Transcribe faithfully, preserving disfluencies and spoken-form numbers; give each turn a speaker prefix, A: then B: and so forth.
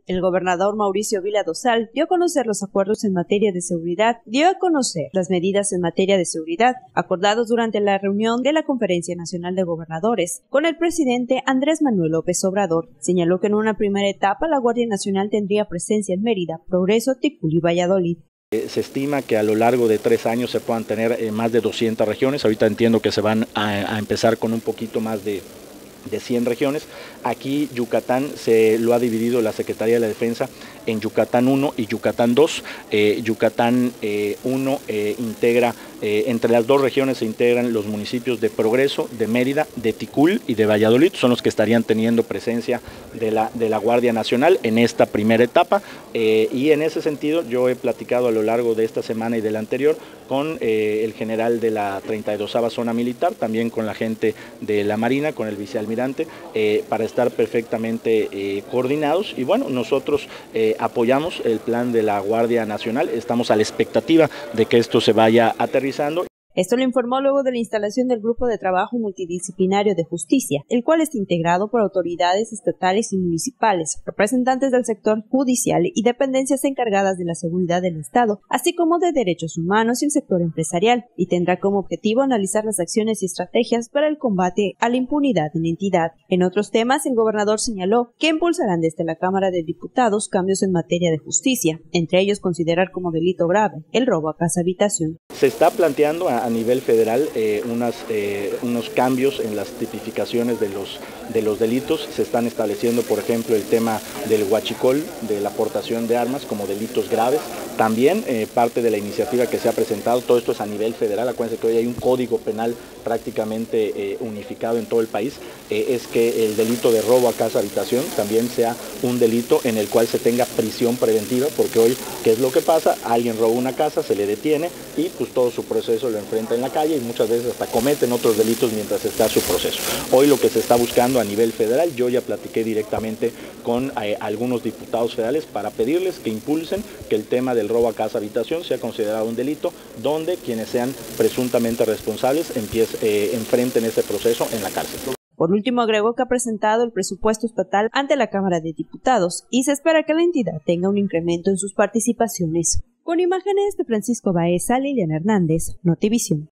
A: El gobernador Mauricio Vila Dosal dio a conocer los acuerdos en materia de seguridad, dio a conocer las medidas en materia de seguridad acordados durante la reunión de la Conferencia Nacional de Gobernadores con el presidente Andrés Manuel López Obrador. Señaló que en una primera etapa la Guardia Nacional tendría presencia en Mérida, Progreso, Ticul y Valladolid.
B: Se estima que a lo largo de tres años se puedan tener eh, más de doscientas regiones. Ahorita entiendo que se van a, a empezar con un poquito más de, de cien regiones. Aquí Yucatán se lo ha dividido la Secretaría de la Defensa en Yucatán uno y Yucatán dos. Eh, Yucatán eh, uno eh, integra, eh, entre las dos regiones se integran los municipios de Progreso, de Mérida, de Ticul y de Valladolid, son los que estarían teniendo presencia de la, de la Guardia Nacional en esta primera etapa, eh, y en ese sentido yo he platicado a lo largo de esta semana y de la anterior con eh, el general de la treinta y dosava Zona Militar, también con la gente de la Marina, con el vicealmirante, eh, para estar perfectamente eh, coordinados. Y bueno, nosotros eh, apoyamos el plan de la Guardia Nacional, estamos a la expectativa de que esto se vaya aterrizando.
A: Esto lo informó luego de la instalación del Grupo de Trabajo Multidisciplinario de Justicia, el cual está integrado por autoridades estatales y municipales, representantes del sector judicial y dependencias encargadas de la seguridad del Estado, así como de derechos humanos y el sector empresarial, y tendrá como objetivo analizar las acciones y estrategias para el combate a la impunidad en la entidad. En otros temas, el gobernador señaló que impulsarán desde la Cámara de Diputados cambios en materia de justicia, entre ellos considerar como delito grave el robo a casa habitación.
B: Se está planteando a, a nivel federal eh, unas, eh, unos cambios en las tipificaciones de los, de los delitos. Se están estableciendo, por ejemplo, el tema del huachicol, de la aportación de armas como delitos graves. También eh, parte de la iniciativa que se ha presentado, todo esto es a nivel federal, acuérdense que hoy hay un código penal prácticamente eh, unificado en todo el país, eh, es que el delito de robo a casa habitación también sea un delito en el cual se tenga prisión preventiva, porque hoy, ¿qué es lo que pasa? Alguien roba una casa, se le detiene y pues todo su proceso lo enfrenta en la calle y muchas veces hasta cometen otros delitos mientras está su proceso. Hoy lo que se está buscando a nivel federal, yo ya platiqué directamente con eh, algunos diputados federales para pedirles que impulsen que el tema del robo a casa habitación sea considerado un delito, donde quienes sean presuntamente responsables empiecen, eh, enfrenten ese proceso en la cárcel.
A: Por último, agregó que ha presentado el presupuesto estatal ante la Cámara de Diputados y se espera que la entidad tenga un incremento en sus participaciones. Con imágenes de Francisco Baeza, Liliana Hernández, Notivisión.